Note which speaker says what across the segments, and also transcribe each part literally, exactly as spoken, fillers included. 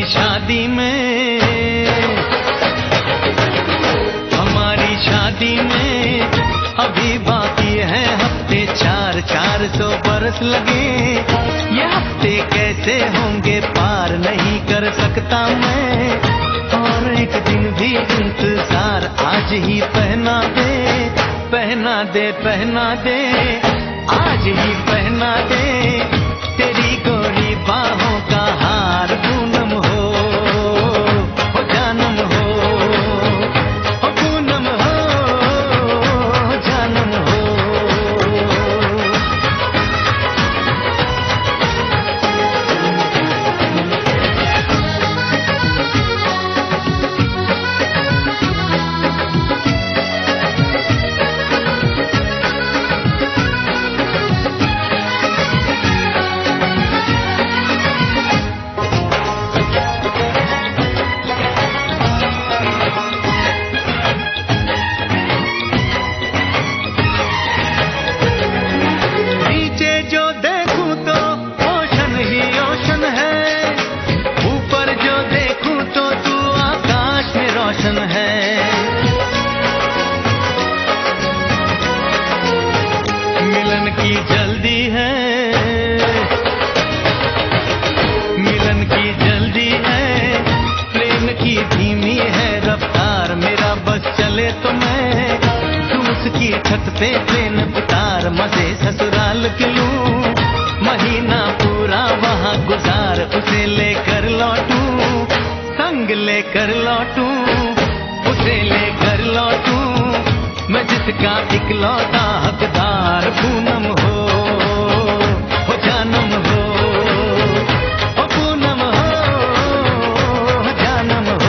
Speaker 1: हमारी शादी में हमारी शादी में अभी बाकी है हफ्ते चार, चार सौ बरस लगे। ये हफ्ते कैसे होंगे पार नहीं कर सकता मैं, और एक दिन भी इंतजार आज ही पहना दे, पहना दे पहना दे, आज ही पहना दे तेरी गोरी बाहों का हार। पूनम हो, हो जानम हो, हो पूनम हो, जानम हो। मिलन की जल्दी है, मिलन की जल्दी है, प्रेम की धीमी है रफ्तार। मेरा बस चले तो मैं तुम उसकी छत पे ट्रेन उतार, मजे ससुराल के लूं, महीना पूरा वहाँ गुजार, उसे लेकर लौटूं, संग लेकर लौटूं, उसे लेकर लौटूं, मैं जिसका इकलौता हकदार। पूनम हो, हो जानम हो, हो पूनम हो, हो जानम हो।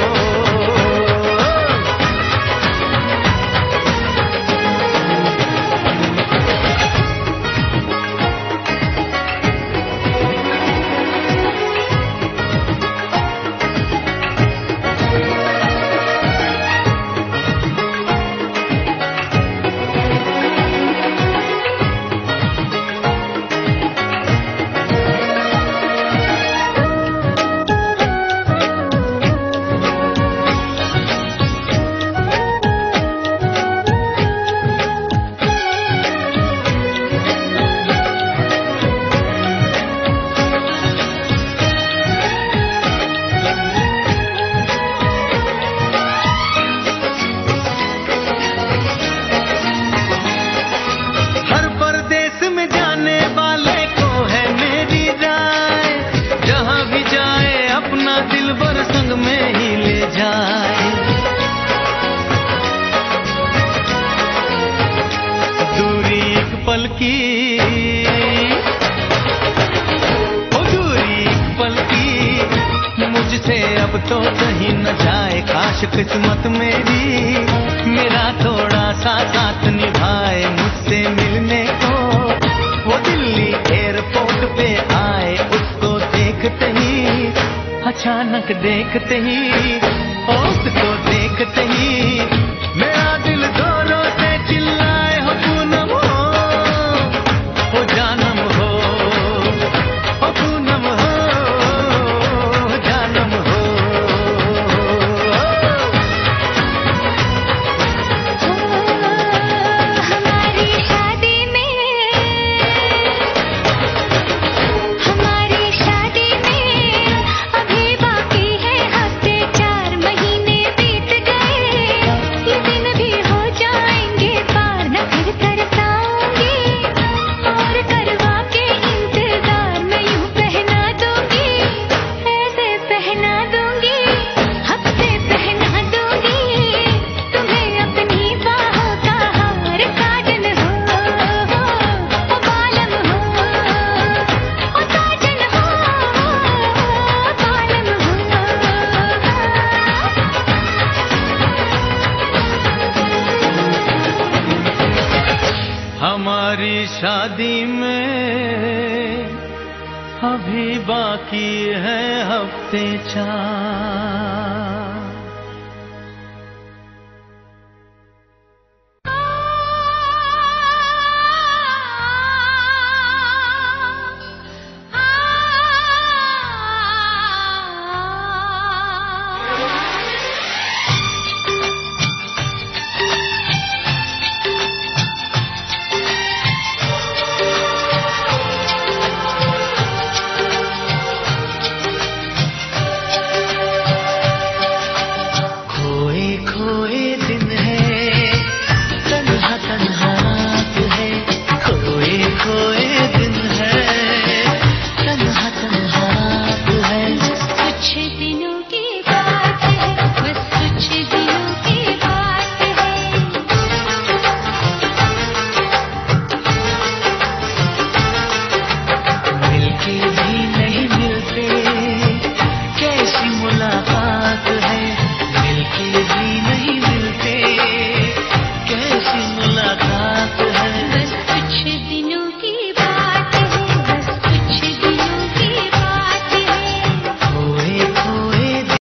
Speaker 1: में ही ले जाए, दूरी एक पल की, ओ दूरी एक पल की, मुझसे अब तो कहीं न जाए। काश किस्मत मेरी मेरा थोड़ा सा साथ निभाए, मुझसे मिलने को वो दिल्ली एयरपोर्ट पे आए। उसको देखते ही, अचानक देखते ही, उसको देखते ही मेरा दिल जोरों से चिल्लाए, हो पूनम हो, हो जानम हो, हो पूनम हो, जानम हो।
Speaker 2: हमारी शादी में, हमारी शादी में अभी बाकी है हफ्ते चार, महीने बीत गए, ये दिन भी हो जाएंगे पार। न फिर तरसाऊंगी और करवा के इंतजार, मैं यूं पहना दूंगी, ऐसे पहना दूंगी, हफ्ते पहना दूंगी तुम्हें अपनी बाहों का हार। साजन हो, ओ बालम हो, ओ साजन हो, बालम हो।
Speaker 1: हमारी शादी में अभी बाकी है हफ्ते चार।